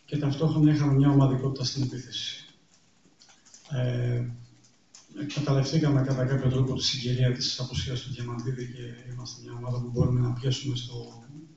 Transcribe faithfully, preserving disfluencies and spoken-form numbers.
και ταυτόχρονα είχαμε μια ομαδικότητα στην επίθεση. Ε, εκμεταλλευτήκαμε κατά κάποιο τρόπο τη συγκυρία της απουσίας του Διαμαντίδη και είμαστε μια ομάδα που μπορούμε να πιέσουμε στο